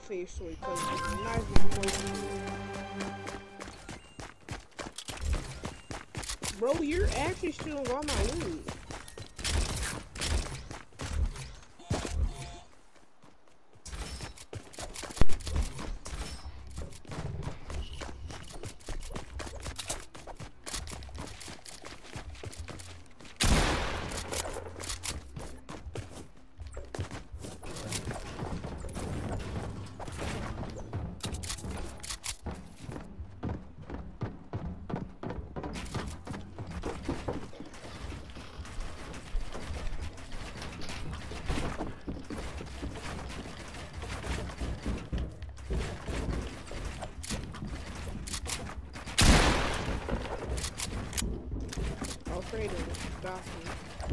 facially because you're not even close to it. Bro, you're actually stealing all my loot. Afraid of it. Stop me.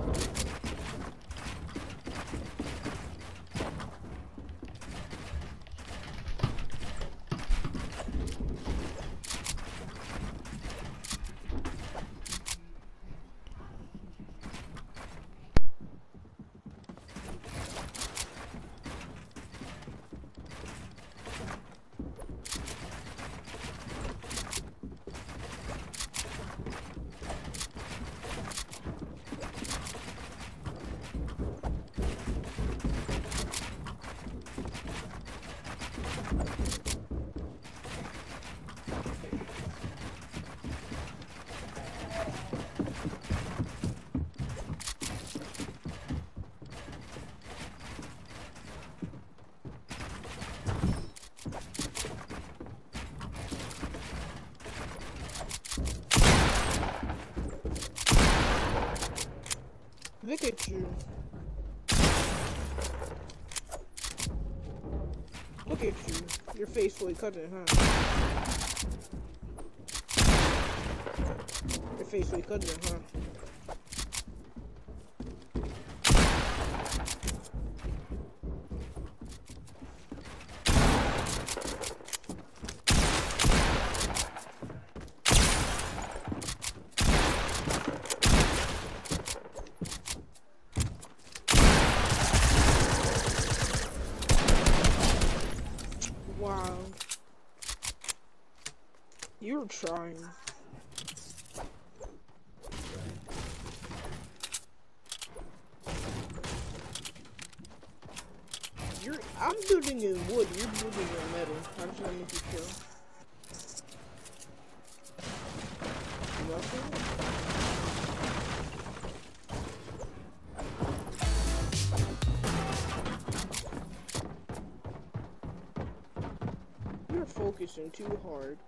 Look at you. Look at you. Your face fully cutting, huh? Your face fully cutting, huh? Wow. You're trying. I'm building in wood, you're building in metal. How does that make you feel? Nothing? You're focusing too hard.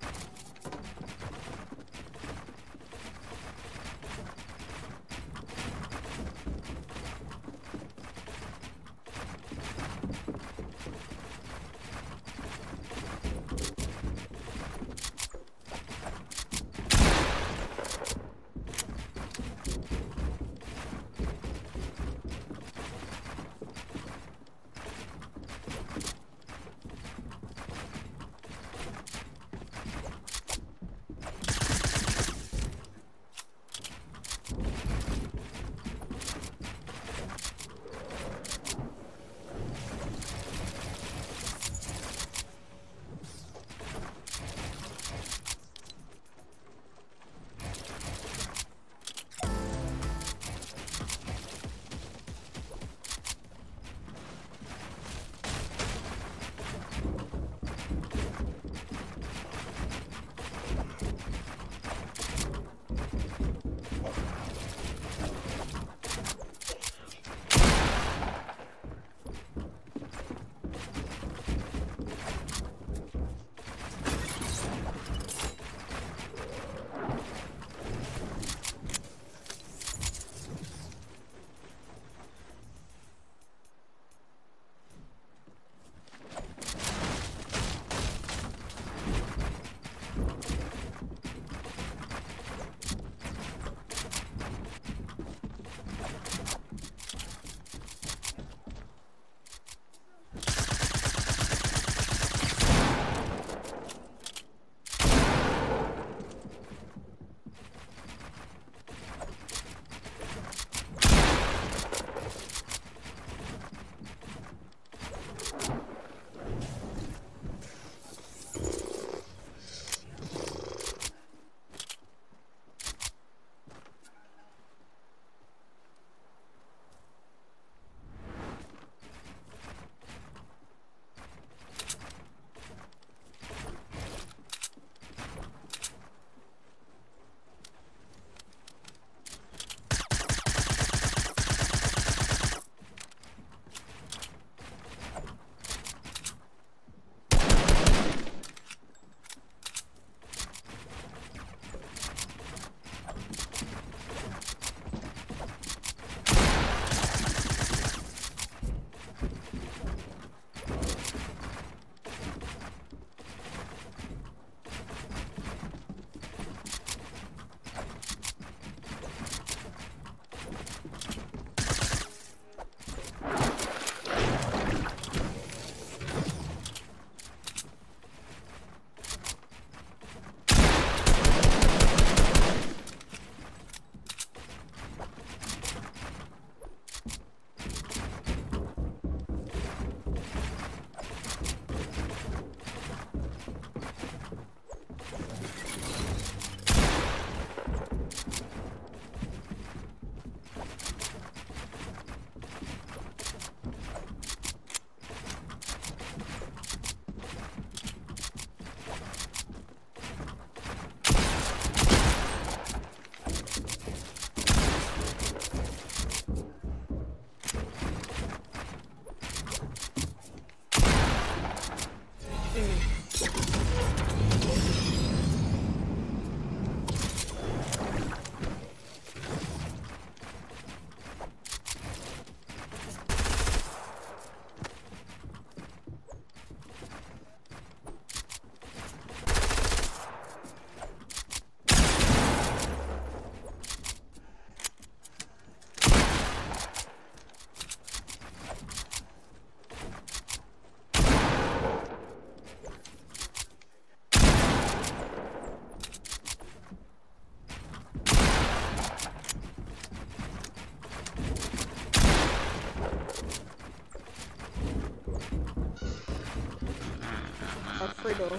Alfredo.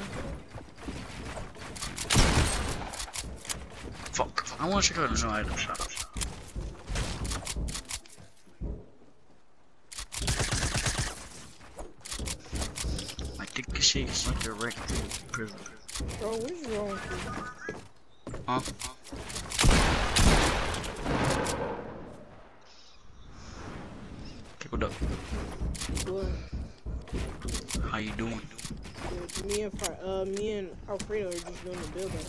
Fuck. I want to go to no item shop. I think this shit is like a right to prison. Bro, what's wrong with you? Huh? Okay, what up? What? How you doing? Good. Me and Alfredo are just doing the building.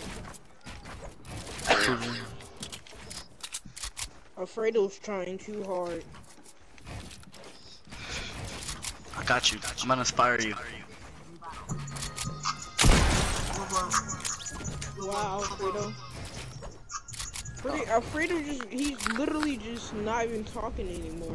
Alfredo's trying too hard. I got you. I'm gonna inspire you. Wow, Alfredo. Alfredo he's literally just not even talking anymore.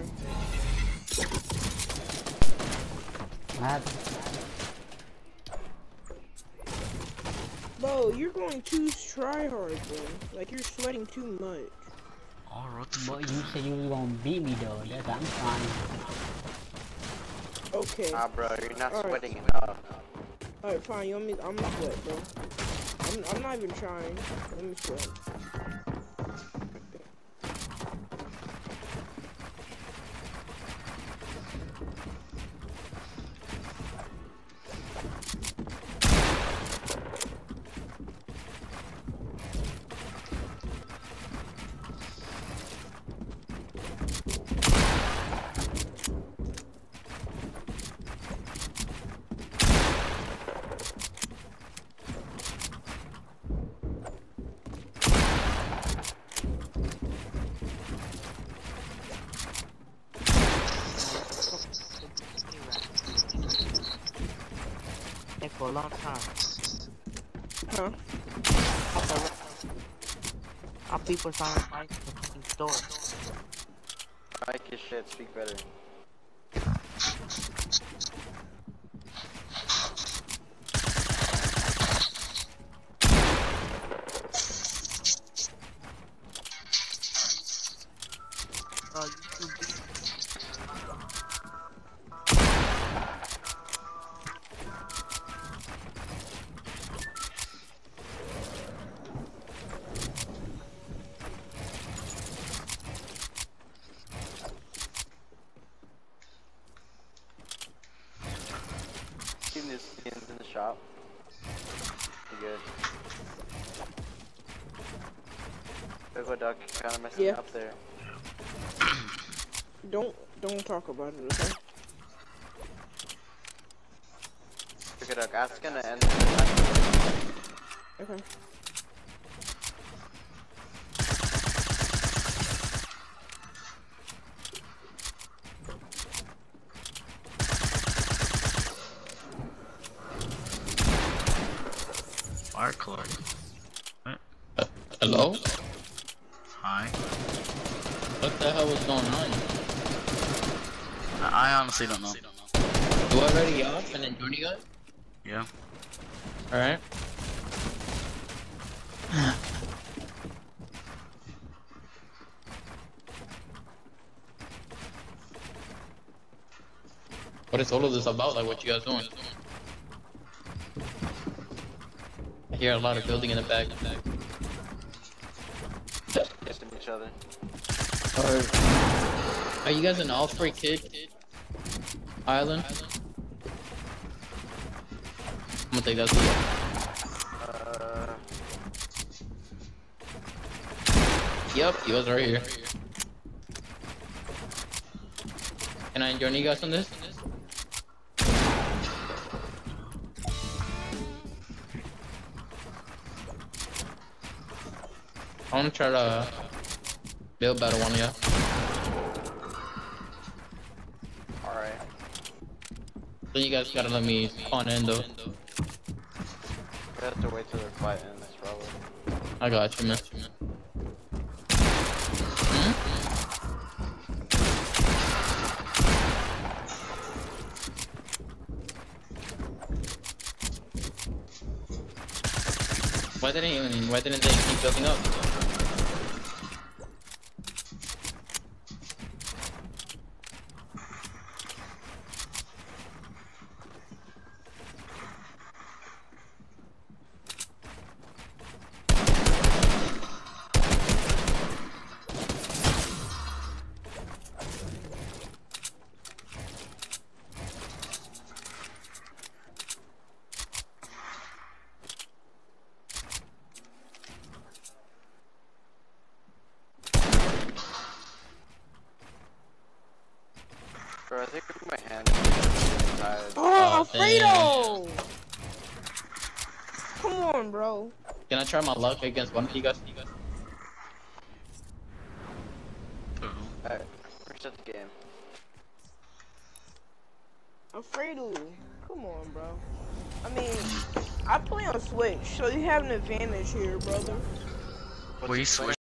Bro, you're going too try hard, bro. Like, you're sweating too much. Oh, what the But fuck? you said you was gonna beat me though. That's I'm trying. Okay. Nah, bro, you're not Alright. sweating enough. Alright, fine. You want me? I'm gonna sweat, bro. I'm not even trying. Let me sweat. For a long time. Huh? Our people trying to find the fucking store. Mike your shit, speak better. You too big. Keeping these skins in the shop. You good? Go Duck, kinda messing up there. Don't talk about it, okay? Go Duck, ask gonna end. Okay. Fire Clark. Hello? Hi. What the hell was going on? I honestly don't know. You already off and then joining us? Yeah. Alright. What is all of this about? Like, what you guys doing? I hear a lot of building in the back. Kissing each other. Are you guys an Osprey Kid Island? I'm gonna take that to you. Yep, he was right here. Can I join you guys on this? I wanna try to build better one, yeah. Alright. So you guys gotta let me spawn in though. We have to wait till they're fighting, that's probably. I got you, man. Hmm? Why didn't they keep building up? Bro, I think my hand is tired. Oh, damn. Alfredo! Come on, bro. Can I try my luck against one of you guys? Alright, reset the game. Alfredo, come on, bro. I mean, I play on Switch, so you have an advantage here, brother. Were you switch?